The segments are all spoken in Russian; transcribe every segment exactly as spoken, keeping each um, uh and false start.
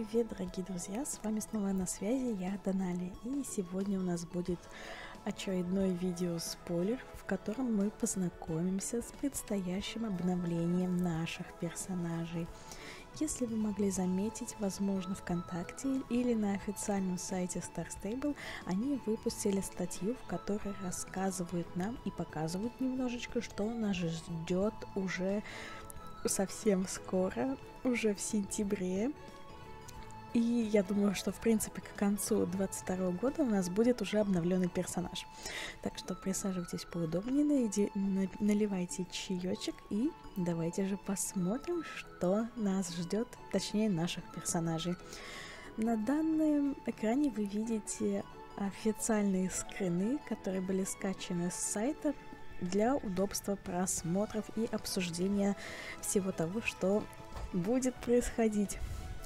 Привет, дорогие друзья, с вами снова на связи я, Донали, и сегодня у нас будет очередной видео-спойлер, в котором мы познакомимся с предстоящим обновлением наших персонажей. Если вы могли заметить, возможно, ВКонтакте или на официальном сайте Star Stable они выпустили статью, в которой рассказывают нам и показывают немножечко, что нас ждет уже совсем скоро, уже в сентябре. И я думаю, что, в принципе, к концу двадцать второго года у нас будет уже обновленный персонаж. Так что присаживайтесь поудобнее, найди, на, наливайте чаечек и давайте же посмотрим, что нас ждет, точнее, наших персонажей. На данном экране вы видите официальные скрины, которые были скачаны с сайта для удобства просмотров и обсуждения всего того, что будет происходить.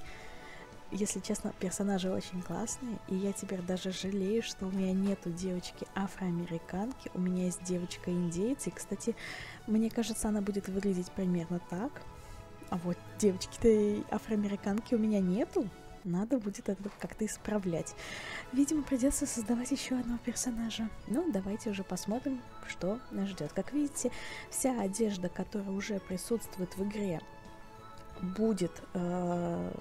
Если честно, персонажи очень классные, и я теперь даже жалею, что у меня нету девочки афроамериканки, у меня есть девочка-индейец, и, кстати, мне кажется, она будет выглядеть примерно так. А вот девочки-то афроамериканки у меня нету, надо будет это как-то исправлять. Видимо, придется создавать еще одного персонажа. Ну, давайте уже посмотрим, что нас ждет. Как видите, вся одежда, которая уже присутствует в игре, будет э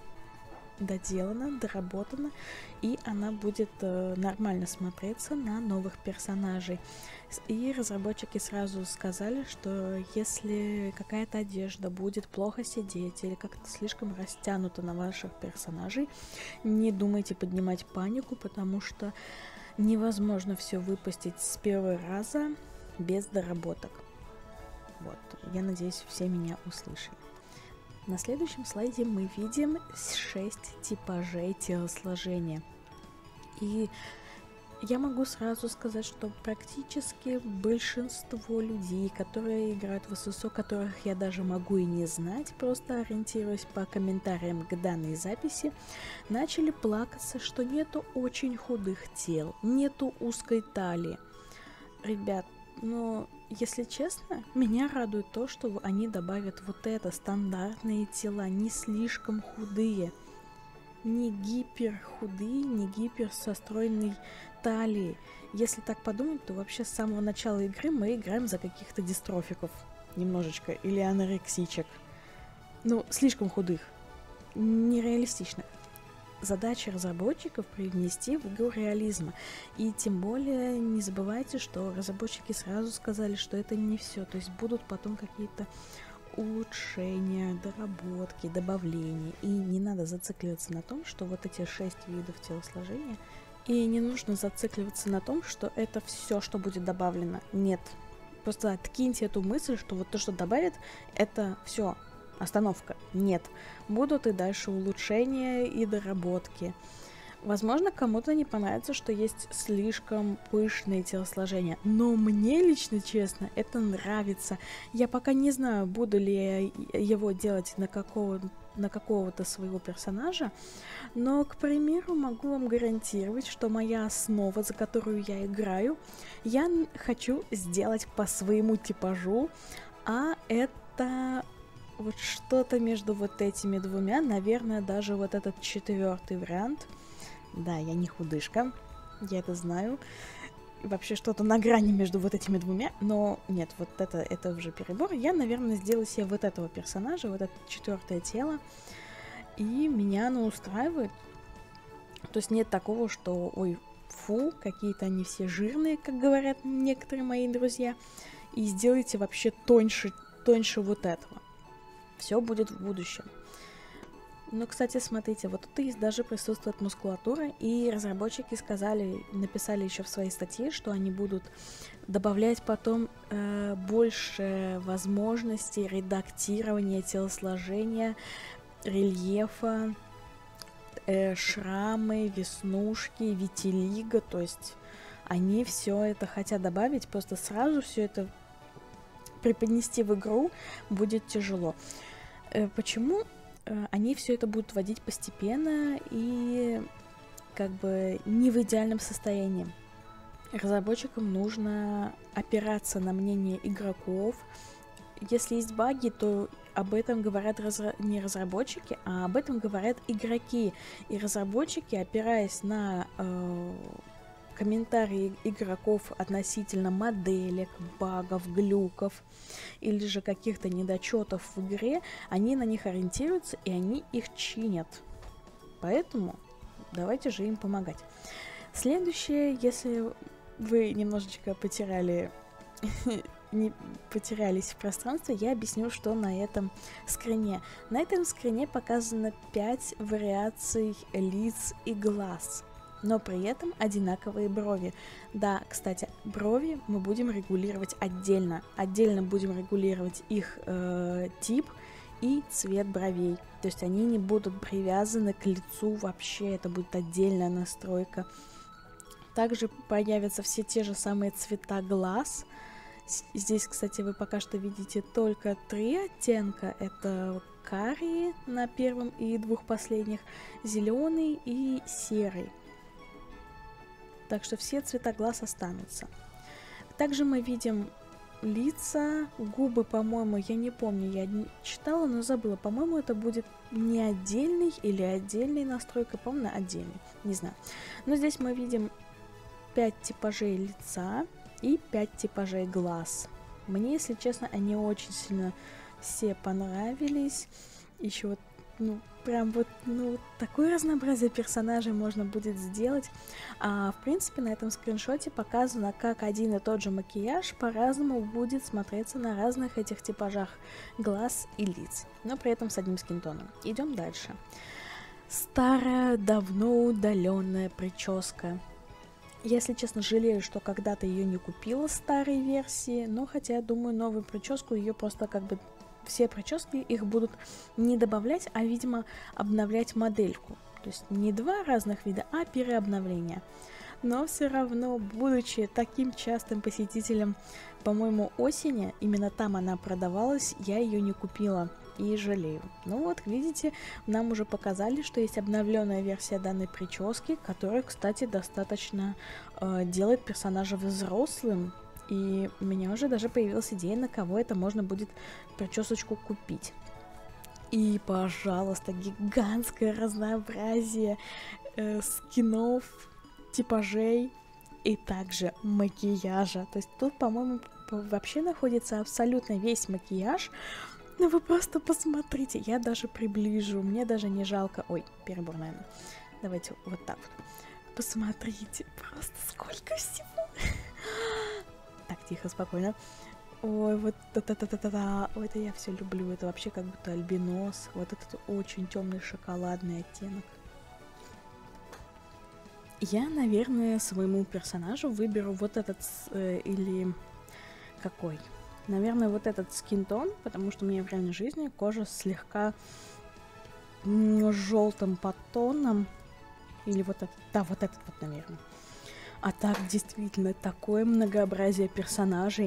доделана, доработана, и она будет э, нормально смотреться на новых персонажей. И разработчики сразу сказали, что если какая-то одежда будет плохо сидеть или как-то слишком растянута на ваших персонажей, не думайте поднимать панику, потому что невозможно все выпустить с первого раза без доработок. Вот, я надеюсь, все меня услышали. На следующем слайде мы видим шесть типажей телосложения. И я могу сразу сказать, что практически большинство людей, которые играют в ССО, которых я даже могу и не знать, просто ориентируясь по комментариям к данной записи, начали плакаться, что нету очень худых тел, нету узкой талии. Ребят, но, если честно, меня радует то, что они добавят вот это, стандартные тела, не слишком худые, не гипер худые, не гипер со стройной талией. Если так подумать, то вообще с самого начала игры мы играем за каких-то дистрофиков немножечко, или анорексичек. Ну, слишком худых, нереалистично. Задача разработчиков привнести в игру реализма. И тем более не забывайте, что разработчики сразу сказали, что это не все. То есть будут потом какие-то улучшения, доработки, добавления. И не надо зацикливаться на том, что вот эти шесть видов телосложения. И не нужно зацикливаться на том, что это все, что будет добавлено. Нет. Просто откиньте эту мысль, что вот то, что добавят, это все. Остановка. Нет. Будут и дальше улучшения и доработки. Возможно, кому-то не понравится, что есть слишком пышные телосложения. Но мне лично, честно, это нравится. Я пока не знаю, буду ли я его делать на какого, на какого-то своего персонажа. Но, к примеру, могу вам гарантировать, что моя основа, за которую я играю, я хочу сделать по своему типажу. А это... вот что-то между вот этими двумя, наверное, даже вот этот четвертый вариант. Да, я не худышка, я это знаю. Вообще что-то на грани между вот этими двумя, но нет, вот это, это уже перебор. Я, наверное, сделаю себе вот этого персонажа, вот это четвертое тело, и меня оно устраивает. То есть нет такого, что, ой, фу, какие-то они все жирные, как говорят некоторые мои друзья, и сделайте вообще тоньше, тоньше вот этого. Все будет в будущем. Но, кстати, смотрите, вот тут есть даже присутствует мускулатура, и разработчики сказали, написали еще в своей статье, что они будут добавлять потом э, больше возможностей редактирования телосложения, рельефа, э, шрамы, веснушки, витилиго, то есть они все это хотят добавить, просто сразу все это преподнести в игру будет тяжело. Почему они все это будут вводить постепенно и как бы не в идеальном состоянии? Разработчикам нужно опираться на мнение игроков если есть баги, то об этом говорят разра... не разработчики, а об этом говорят игроки. И разработчики, опираясь на э, комментарии игроков относительно моделек, багов, глюков или же каких-то недочетов в игре, они на них ориентируются и они их чинят. Поэтому давайте же им помогать. Следующее, если вы немножечко потеряли... не потерялись в пространстве, я объясню, что на этом скрине. На этом скрине показано пять вариаций лиц и глаз, но при этом одинаковые брови. Да, кстати, брови мы будем регулировать отдельно. Отдельно будем регулировать их э, тип и цвет бровей. То есть они не будут привязаны к лицу вообще, это будет отдельная настройка. Также появятся все те же самые цвета глаз. Здесь, кстати, вы пока что видите только три оттенка. Это карий на первом и двух последних, зеленый и серый. Так что все цвета глаз останутся. Также мы видим лица, губы, по-моему, я не помню, я не читала, но забыла. По-моему, это будет не отдельный или отдельный настройка, по-моему, отдельный, не знаю. Но здесь мы видим пять типажей лица и пять типажей глаз. Мне, если честно, они очень сильно все понравились. Еще вот, ну, прям вот, ну, такое разнообразие персонажей можно будет сделать. А, в принципе, на этом скриншоте показано, как один и тот же макияж по-разному будет смотреться на разных этих типажах глаз и лиц, но при этом с одним скинтоном. Идем дальше. Старая, давно удаленная прическа. Если честно, жалею, что когда-то ее не купила в старой версии, но хотя, думаю, новую прическу ее просто как бы... Все прически их будут не добавлять, а, видимо, обновлять модельку. То есть не два разных вида, а переобновления. Но все равно, будучи таким частым посетителем, по-моему, осени, именно там она продавалась, я ее не купила и жалею. Ну вот, видите, нам уже показали, что есть обновленная версия данной прически, которая, кстати, достаточно э, делает персонажа взрослым. И у меня уже даже появилась идея, на кого это можно будет причесочку купить. И, пожалуйста, гигантское разнообразие э, скинов, типажей и также макияжа. То есть тут, по-моему, вообще находится абсолютно весь макияж. Ну вы просто посмотрите, я даже приближу, мне даже не жалко. Ой, перебор, наверное. Давайте вот так вот. Посмотрите, просто сколько всего. Так, тихо, спокойно. Ой, вот та-та-та-та-та. Ой, это я все люблю. Это вообще как будто альбинос. Вот этот очень темный шоколадный оттенок. Я, наверное, своему персонажу выберу вот этот э, или какой? Наверное, вот этот скинтон, потому что у меня в реальной жизни кожа слегка желтым подтоном. Или вот этот. Да, вот этот вот, наверное. А так, действительно, такое многообразие персонажей.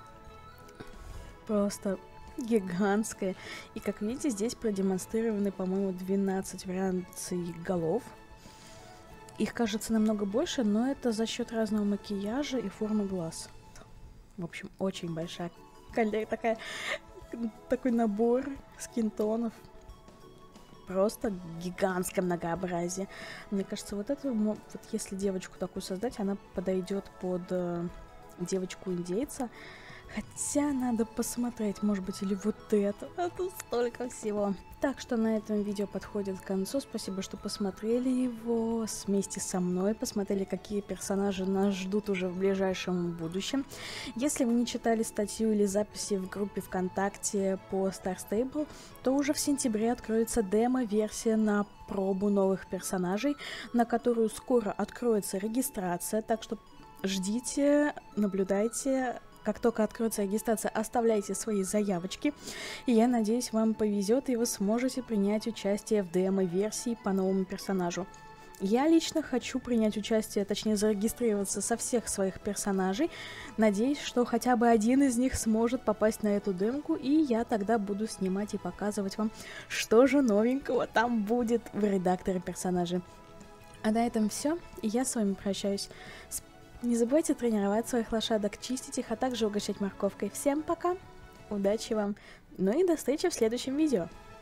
Просто гигантское. И, как видите, здесь продемонстрированы, по-моему, двенадцать вариаций голов. Их, кажется, намного больше, но это за счет разного макияжа и формы глаз. В общем, очень большая такая, такой набор скинтонов. Просто гигантское многообразие. Мне кажется, вот это, вот если девочку такую создать, она подойдет под э, девочку-индейца. Хотя надо посмотреть, может быть, или вот это. А тут столько всего. Так что на этом видео подходит к концу. Спасибо, что посмотрели его вместе со мной. Посмотрели, какие персонажи нас ждут уже в ближайшем будущем. Если вы не читали статью или записи в группе ВКонтакте по Star Stable, то уже в сентябре откроется демо-версия на пробу новых персонажей, на которую скоро откроется регистрация. Так что ждите, наблюдайте. Как только откроется регистрация, оставляйте свои заявочки. И я надеюсь, вам повезет, и вы сможете принять участие в демо-версии по новому персонажу. Я лично хочу принять участие, точнее зарегистрироваться со всех своих персонажей. Надеюсь, что хотя бы один из них сможет попасть на эту демку, и я тогда буду снимать и показывать вам, что же новенького там будет в редакторе персонажей. А на этом все, и я с вами прощаюсь. Не забывайте тренировать своих лошадок, чистить их, а также угощать морковкой. Всем пока! Удачи вам, ну и до встречи в следующем видео.